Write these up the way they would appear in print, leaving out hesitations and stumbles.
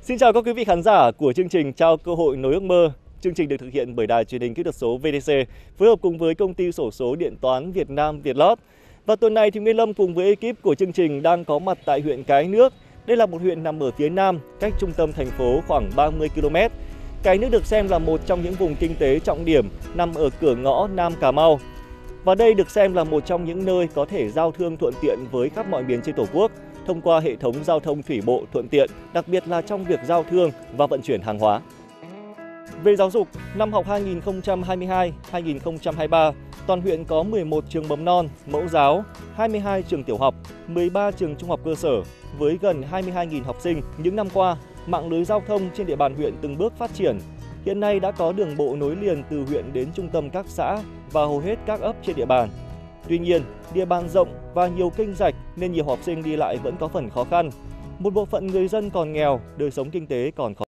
Xin chào các quý vị khán giả của chương trình Trao cơ hội nối ước mơ. Chương trình được thực hiện bởi Đài Truyền hình Kỹ thuật số VTC, phối hợp cùng với công ty xổ số điện toán Việt Nam Vietlott. Và tuần này thì Nguyên Lâm cùng với ekip của chương trình đang có mặt tại huyện Cái Nước. Đây là một huyện nằm ở phía nam, cách trung tâm thành phố khoảng 30 km. Cái Nước được xem là một trong những vùng kinh tế trọng điểm nằm ở cửa ngõ Nam Cà Mau. Và đây được xem là một trong những nơi có thể giao thương thuận tiện với khắp mọi miền trên Tổ quốc, thông qua hệ thống giao thông thủy bộ thuận tiện, đặc biệt là trong việc giao thương và vận chuyển hàng hóa. Về giáo dục, năm học 2022-2023, toàn huyện có 11 trường mầm non, mẫu giáo, 22 trường tiểu học, 13 trường trung học cơ sở với gần 22.000 học sinh. Những năm qua, mạng lưới giao thông trên địa bàn huyện từng bước phát triển. Hiện nay đã có đường bộ nối liền từ huyện đến trung tâm các xã và hầu hết các ấp trên địa bàn. Tuy nhiên, địa bàn rộng và nhiều kênh rạch nên nhiều học sinh đi lại vẫn có phần khó khăn. Một bộ phận người dân còn nghèo, đời sống kinh tế còn khó.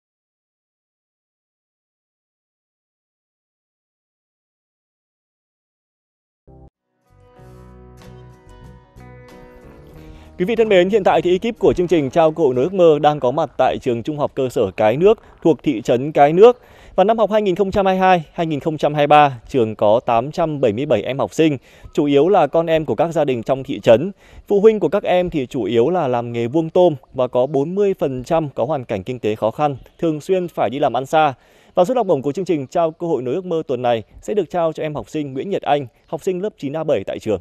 Quý vị thân mến, hiện tại thì ekip của chương trình Trao cơ hội nối ước mơ đang có mặt tại trường Trung học cơ sở Cái Nước thuộc thị trấn Cái Nước. Và năm học 2022-2023, trường có 877 em học sinh, chủ yếu là con em của các gia đình trong thị trấn. Phụ huynh của các em thì chủ yếu là làm nghề vuông tôm và có 40% có hoàn cảnh kinh tế khó khăn, thường xuyên phải đi làm ăn xa. Và suất học bổng của chương trình Trao cơ hội nối ước mơ tuần này sẽ được trao cho em học sinh Nguyễn Nhật Anh, học sinh lớp 9A7 tại trường.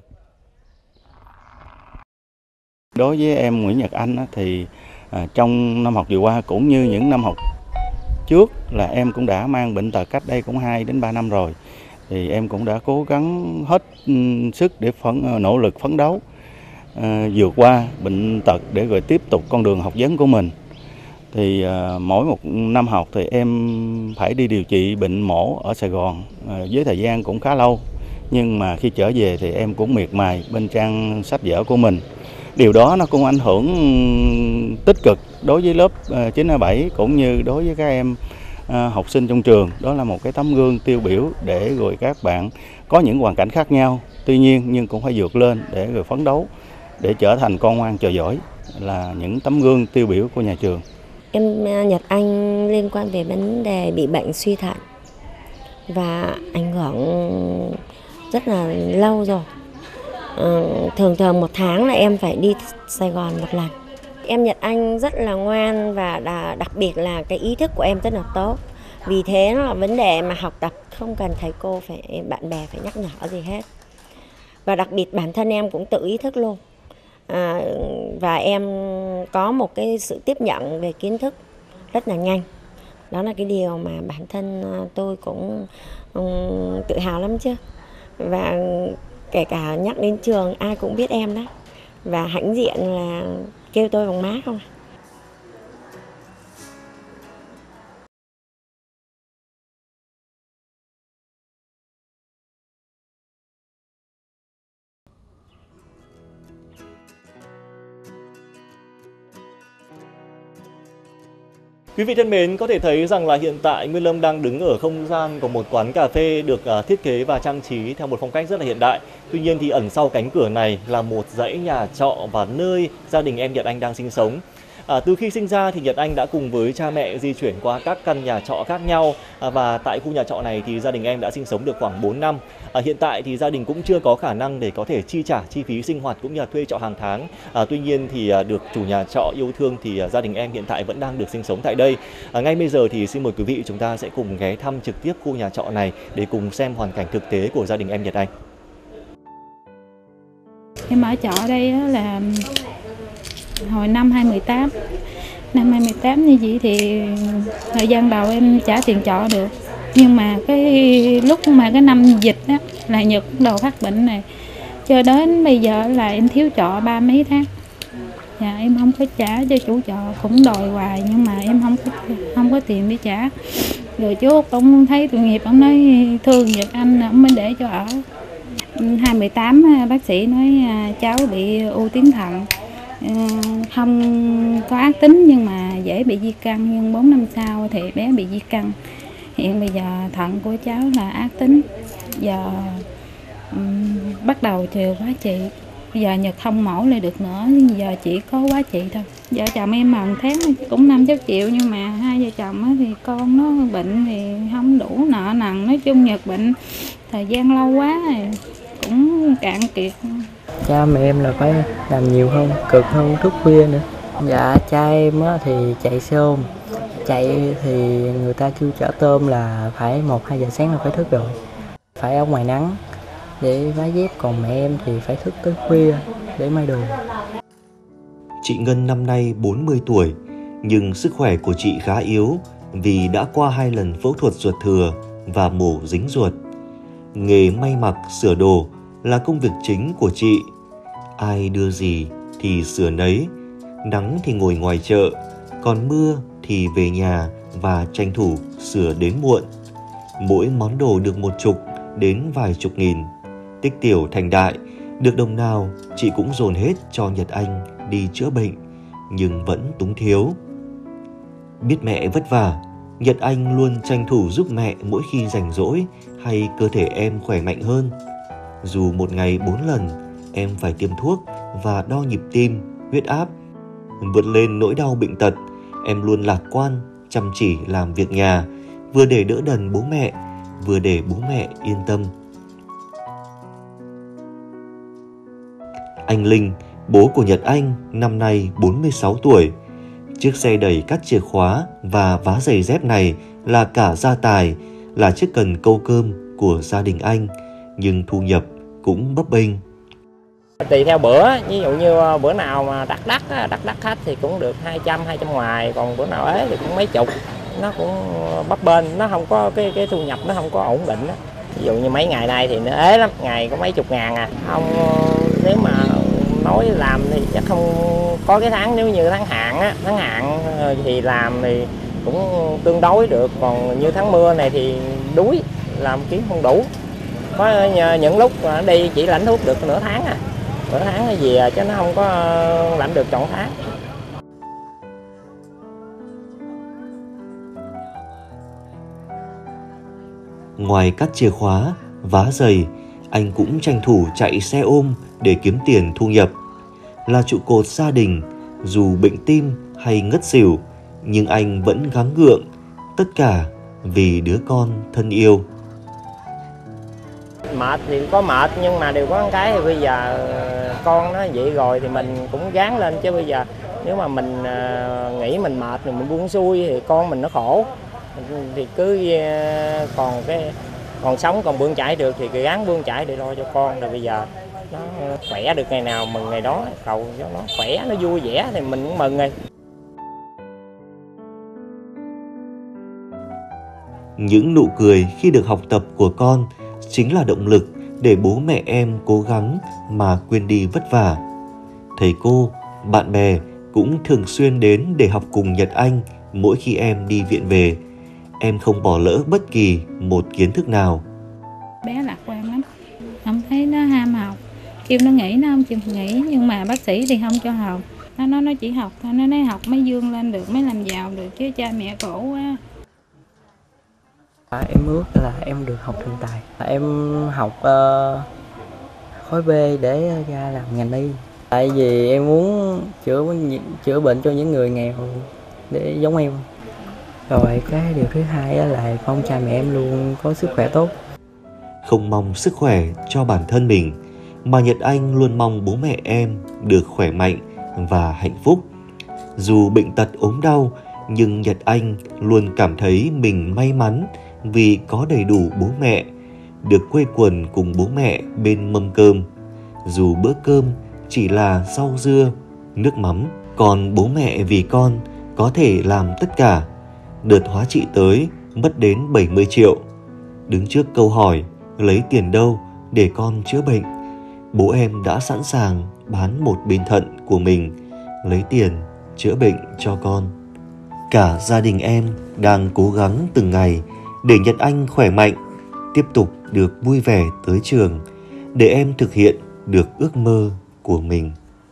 Đối với em Nguyễn Nhật Anh thì trong năm học vừa qua cũng như những năm học trước là em cũng đã mang bệnh tật cách đây cũng 2 đến 3 năm rồi. Thì em cũng đã cố gắng hết sức để nỗ lực phấn đấu vượt qua bệnh tật để rồi tiếp tục con đường học vấn của mình. Thì mỗi một năm học thì em phải đi điều trị bệnh mổ ở Sài Gòn với thời gian cũng khá lâu. Nhưng mà khi trở về thì em cũng miệt mài bên trang sách vở của mình. Điều đó nó cũng ảnh hưởng tích cực đối với lớp 9A7 cũng như đối với các em học sinh trong trường. Đó là một cái tấm gương tiêu biểu để rồi các bạn có những hoàn cảnh khác nhau. Tuy nhiên nhưng cũng phải vượt lên để rồi phấn đấu để trở thành con ngoan trò giỏi, là những tấm gương tiêu biểu của nhà trường. Em Nhật Anh liên quan về vấn đề bị bệnh suy thận và ảnh hưởng rất là lâu rồi. Thường một tháng là em phải đi Sài Gòn một lần. Em Nhật Anh rất là ngoan và đặc biệt là cái ý thức của em rất là tốt. Vì thế nó là vấn đề mà học tập không cần thầy cô bạn bè phải nhắc nhở gì hết. Và đặc biệt bản thân em cũng tự ý thức luôn. Và em có một cái sự tiếp nhận về kiến thức rất là nhanh. Đó là cái điều mà bản thân tôi cũng tự hào lắm chứ. Và kể cả nhắc đến trường ai cũng biết em đấy. Và hãnh diện là kêu tôi bằng má không. Quý vị thân mến, có thể thấy rằng là hiện tại Nguyên Lâm đang đứng ở không gian của một quán cà phê được thiết kế và trang trí theo một phong cách rất là hiện đại. Tuy nhiên thì ẩn sau cánh cửa này là một dãy nhà trọ và nơi gia đình em Nhật Anh đang sinh sống. Từ khi sinh ra thì Nhật Anh đã cùng với cha mẹ di chuyển qua các căn nhà trọ khác nhau và tại khu nhà trọ này thì gia đình em đã sinh sống được khoảng 4 năm. Hiện tại thì gia đình cũng chưa có khả năng để có thể chi trả chi phí sinh hoạt cũng như là thuê trọ hàng tháng. Tuy nhiên thì được chủ nhà trọ yêu thương thì gia đình em hiện tại vẫn đang được sinh sống tại đây. Ngay bây giờ thì xin mời quý vị chúng ta sẽ cùng ghé thăm trực tiếp khu nhà trọ này để cùng xem hoàn cảnh thực tế của gia đình em Nhật Anh. Em ở trọ đây là hồi năm 2018. Năm 2018 như vậy thì thời gian đầu em trả tiền trọ được. Nhưng mà cái lúc mà cái năm dịch á là Nhật đầu phát bệnh này, cho đến bây giờ là em thiếu trọ 30 mấy tháng. Dạ, em không có trả cho chủ trọ, cũng đòi hoài nhưng mà em không có tiền để trả. Rồi chú ông thấy tội nghiệp, ông nói thương Nhật Anh, ông mới để cho ở. 2018 bác sĩ nói cháu bị u tuyến thận, không có ác tính nhưng mà dễ bị di căn, nhưng 4 năm sau thì bé bị di căn. Hiện bây giờ thận của cháu là ác tính, giờ bắt đầu chiều hóa trị. Bây giờ Nhật không mổ lại được nữa, giờ chỉ có hóa trị thôi. Vợ chồng em mà một tháng cũng 5-6 triệu, nhưng mà hai vợ chồng thì con nó bệnh thì không đủ, nợ nần, nói chung Nhật bệnh thời gian lâu quá rồi cũng cạn kiệt. Cha mẹ em là phải làm nhiều hơn, cực hơn, thức khuya nữa. Dạ cha em thì chạy xe ôm, chạy thì người ta kêu chở tôm là phải 1-2 giờ sáng là phải thức rồi, phải ở ngoài nắng để vá dép, còn mẹ em thì phải thức tới khuya để may đồ. Chị Ngân năm nay 40 tuổi, nhưng sức khỏe của chị khá yếu vì đã qua 2 lần phẫu thuật ruột thừa và mổ dính ruột. Nghề may mặc sửa đồ là công việc chính của chị. Ai đưa gì thì sửa nấy, nắng thì ngồi ngoài chợ, còn mưa thì về nhà và tranh thủ sửa đến muộn. Mỗi món đồ được 10 đến vài chục nghìn. Tích tiểu thành đại, được đồng nào chị cũng dồn hết cho Nhật Anh đi chữa bệnh, nhưng vẫn túng thiếu. Biết mẹ vất vả, Nhật Anh luôn tranh thủ giúp mẹ mỗi khi rảnh rỗi hay cơ thể em khỏe mạnh hơn. Dù một ngày 4 lần, em phải tiêm thuốc và đo nhịp tim, huyết áp. Vượt lên nỗi đau bệnh tật, em luôn lạc quan, chăm chỉ làm việc nhà, vừa để đỡ đần bố mẹ, vừa để bố mẹ yên tâm. Anh Linh, bố của Nhật Anh, năm nay 46 tuổi. Chiếc xe đẩy cắt chìa khóa và vá giày dép này là cả gia tài, là chiếc cần câu cơm của gia đình anh, nhưng thu nhập cũng bấp bênh. Tùy theo bữa, ví dụ như bữa nào mà đắt khách thì cũng được 200 ngoài, còn bữa nào ế thì cũng mấy chục. Nó cũng bấp bênh, nó không có cái thu nhập, nó không có ổn định đó. Ví dụ như mấy ngày nay thì nó ế lắm, ngày có mấy chục ngàn à. Không, nếu mà nói làm thì chắc không có cái tháng, nếu như tháng hạn thì làm thì cũng tương đối được, còn như tháng mưa này thì đuối, làm kiếm không đủ. Có những lúc mà đi chỉ lãnh thuốc được nửa tháng à, nửa tháng cái gì chứ nó không có lãnh được trọn tháng. Ngoài cắt chìa khóa, vá giày, anh cũng tranh thủ chạy xe ôm để kiếm tiền thu nhập. Là trụ cột gia đình, dù bệnh tim hay ngất xỉu, nhưng anh vẫn gắng gượng, tất cả vì đứa con thân yêu. Mệt thì có mệt, nhưng mà đều có một cái thì bây giờ con nó vậy rồi thì mình cũng gắng lên, chứ bây giờ nếu mà mình nghĩ mình mệt thì mình buông xuôi thì con mình nó khổ. Thì cứ còn sống còn bươn chải được thì cứ gắng bươn chải để lo cho con. Rồi bây giờ nó khỏe được ngày nào mừng ngày đó, cầu cho nó khỏe, nó vui vẻ thì mình cũng mừng rồi. Những nụ cười khi được học tập của con chính là động lực để bố mẹ em cố gắng mà quên đi vất vả. Thầy cô, bạn bè cũng thường xuyên đến để học cùng Nhật Anh mỗi khi em đi viện về. Em không bỏ lỡ bất kỳ một kiến thức nào. Bé lạc quan lắm, không thấy nó ham học, kêu nó nghỉ nó không chịu nghỉ, nhưng mà bác sĩ thì không cho học. Nó chỉ học thôi, nó nói học mới vươn lên được, mới làm giàu được, chứ cha mẹ khổ quá. Em ước là em được học thành tài. Em học khối B để ra làm ngành y. Tại vì em muốn chữa bệnh cho những người nghèo để giống em. Rồi cái điều thứ hai là mong cha mẹ em luôn có sức khỏe tốt. Không mong sức khỏe cho bản thân mình, mà Nhật Anh luôn mong bố mẹ em được khỏe mạnh và hạnh phúc. Dù bệnh tật ốm đau, nhưng Nhật Anh luôn cảm thấy mình may mắn vì có đầy đủ bố mẹ, được quây quần cùng bố mẹ bên mâm cơm. Dù bữa cơm chỉ là rau dưa, nước mắm, còn bố mẹ vì con có thể làm tất cả. Đợt hóa trị tới mất đến 70 triệu. Đứng trước câu hỏi lấy tiền đâu để con chữa bệnh, bố em đã sẵn sàng bán một bên thận của mình lấy tiền chữa bệnh cho con. Cả gia đình em đang cố gắng từng ngày để Nhật Anh khỏe mạnh, tiếp tục được vui vẻ tới trường, để em thực hiện được ước mơ của mình.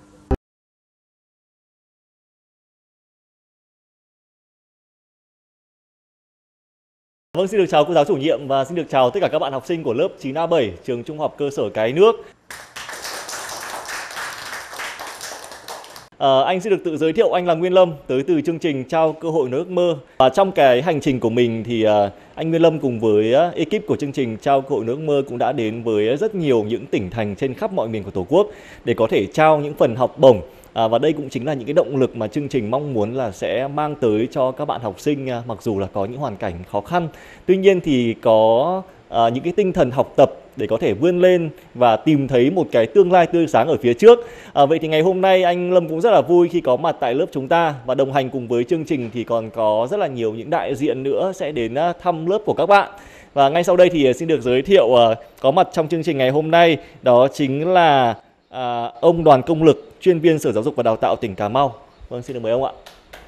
Vâng, xin được chào cô giáo chủ nhiệm và xin được chào tất cả các bạn học sinh của lớp 9A7 trường Trung học cơ sở Cái Nước. Anh xin được tự giới thiệu, anh là Nguyên Lâm, tới từ chương trình Trao Cơ Hội Nối Ước Mơ. Và trong cái hành trình của mình thì anh Nguyên Lâm cùng với ekip của chương trình Trao Cơ Hội Nối Ước Mơ cũng đã đến với rất nhiều những tỉnh thành trên khắp mọi miền của Tổ quốc để có thể trao những phần học bổng. Và đây cũng chính là những cái động lực mà chương trình mong muốn là sẽ mang tới cho các bạn học sinh, mặc dù là có những hoàn cảnh khó khăn. Tuy nhiên thì có những cái tinh thần học tập để có thể vươn lên và tìm thấy một cái tương lai tươi sáng ở phía trước. Vậy thì ngày hôm nay anh Lâm cũng rất là vui khi có mặt tại lớp chúng ta, và đồng hành cùng với chương trình thì còn có rất là nhiều những đại diện nữa sẽ đến thăm lớp của các bạn. Và ngay sau đây thì xin được giới thiệu có mặt trong chương trình ngày hôm nay, đó chính là ông Đoàn Công Lực, chuyên viên Sở Giáo dục và Đào tạo tỉnh Cà Mau. Vâng, xin được mời ông ạ.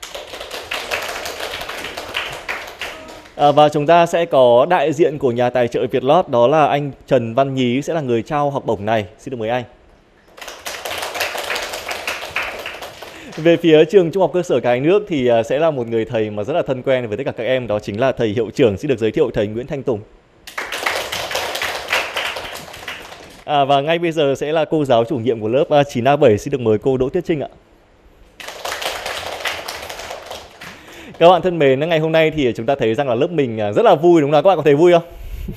Và chúng ta sẽ có đại diện của nhà tài trợ Vietlott, đó là anh Trần Văn Nhí sẽ là người trao học bổng này. Xin được mời anh. Về phía trường Trung học cơ sở Cái Nước thì sẽ là một người thầy mà rất là thân quen với tất cả các em, đó chính là thầy hiệu trưởng. Xin được giới thiệu thầy Nguyễn Thanh Tùng. Và ngay bây giờ sẽ là cô giáo chủ nhiệm của lớp 9A7. Xin được mời cô Đỗ Tuyết Trinh ạ. Các bạn thân mến, ngày hôm nay thì chúng ta thấy rằng là lớp mình rất là vui, đúng không nào? Các bạn có thấy vui không?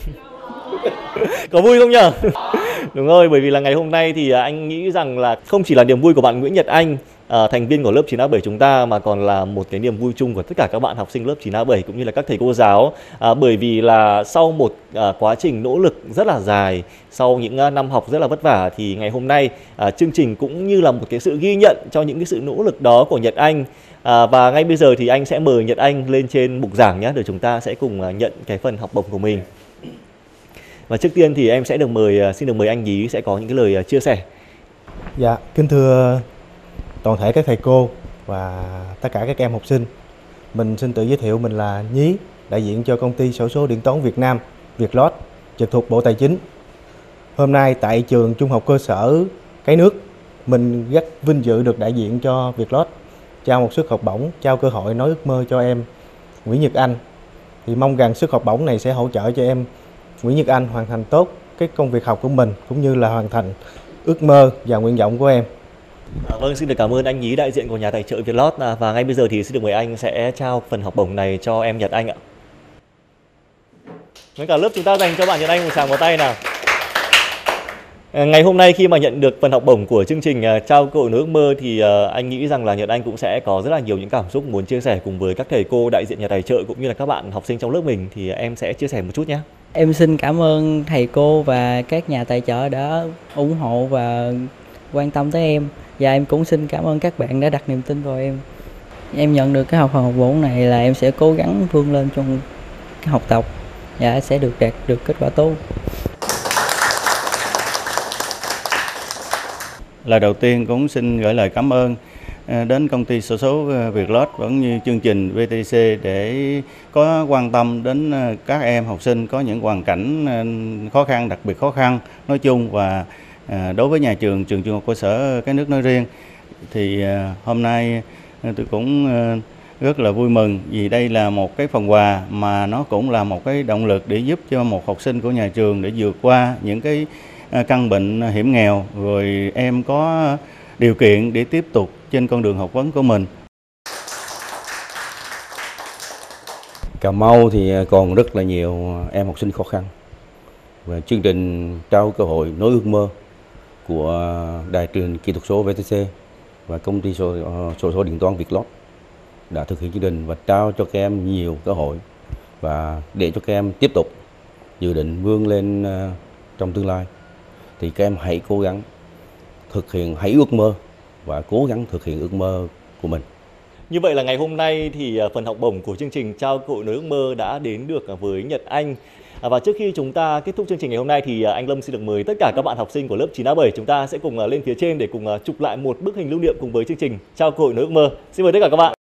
Có vui không nhỉ? Đúng rồi, bởi vì là ngày hôm nay thì anh nghĩ rằng là không chỉ là niềm vui của bạn Nguyễn Nhật Anh, thành viên của lớp 9A7 chúng ta, mà còn là một cái niềm vui chung của tất cả các bạn học sinh lớp 9A7 cũng như là các thầy cô giáo. Bởi vì là sau một quá trình nỗ lực rất là dài, sau những năm học rất là vất vả, thì ngày hôm nay chương trình cũng như là một cái sự ghi nhận cho những cái sự nỗ lực đó của Nhật Anh. Và ngay bây giờ thì anh sẽ mời Nhật Anh lên trên bục giảng nhé, để chúng ta sẽ cùng nhận cái phần học bổng của mình. Và trước tiên thì em sẽ được xin được mời anh Nhí sẽ có những cái lời chia sẻ. Dạ, kính thưa toàn thể các thầy cô và tất cả các em học sinh. Mình xin tự giới thiệu, mình là Nhí, đại diện cho công ty xổ số điện toán Việt Nam, Vietlott, trực thuộc Bộ Tài chính. Hôm nay tại trường Trung học cơ sở Cái Nước, mình rất vinh dự được đại diện cho Vietlott trao một suất học bổng, trao cơ hội nói ước mơ cho em Nguyễn Nhật Anh. Thì mong rằng suất học bổng này sẽ hỗ trợ cho em Nguyễn Nhật Anh hoàn thành tốt cái công việc học của mình, cũng như là hoàn thành ước mơ và nguyện vọng của em. Vâng, xin được cảm ơn anh Nhí, đại diện của nhà tài trợ Vietlott. Và ngay bây giờ thì xin được mời anh sẽ trao phần học bổng này cho em Nhật Anh ạ. Với cả lớp chúng ta dành cho bạn Nhật Anh một tràng vào tay nào. Ngày hôm nay khi mà nhận được phần học bổng của chương trình Trao Cơ Hội Nối Ước Mơ thì anh nghĩ rằng là Nhật Anh cũng sẽ có rất là nhiều những cảm xúc muốn chia sẻ cùng với các thầy cô đại diện nhà tài trợ cũng như là các bạn học sinh trong lớp mình. Thì em sẽ chia sẻ một chút nhé. Em xin cảm ơn thầy cô và các nhà tài trợ đã ủng hộ và quan tâm tới em. Và em cũng xin cảm ơn các bạn đã đặt niềm tin vào em. Em nhận được cái phần học bổng này là em sẽ cố gắng vươn lên trong cái học tập và sẽ đạt được kết quả tốt. Lời đầu tiên cũng xin gửi lời cảm ơn đến công ty xổ số Vietlott cũng như chương trình VTC để có quan tâm đến các em học sinh có những hoàn cảnh khó khăn, đặc biệt khó khăn nói chung, và đối với nhà trường Trung học cơ sở Cái Nước nói riêng. Thì hôm nay tôi cũng rất là vui mừng vì đây là một cái phần quà mà nó cũng là một cái động lực để giúp cho một học sinh của nhà trường để vượt qua những cái căn bệnh hiểm nghèo, rồi em có điều kiện để tiếp tục trên con đường học vấn của mình. Cà Mau thì còn rất là nhiều em học sinh khó khăn, và chương trình Trao Cơ Hội Nối Ước Mơ của Đài truyền kỹ thuật số VTC và công ty xổ số điện toán Vietlott đã thực hiện chương trình và trao cho các em nhiều cơ hội, và để cho các em tiếp tục dự định vươn lên trong tương lai thì các em hãy cố gắng hãy ước mơ và cố gắng thực hiện ước mơ của mình. Như vậy là ngày hôm nay thì phần học bổng của chương trình Trao Cơ Hội Nối Ước Mơ đã đến được với Nhật Anh. Và trước khi chúng ta kết thúc chương trình ngày hôm nay thì anh Lâm xin được mời tất cả các bạn học sinh của lớp 9A7 chúng ta sẽ cùng lên phía trên để cùng chụp lại một bức hình lưu niệm cùng với chương trình Trao Cơ Hội Nối Ước Mơ. Xin mời tất cả các bạn.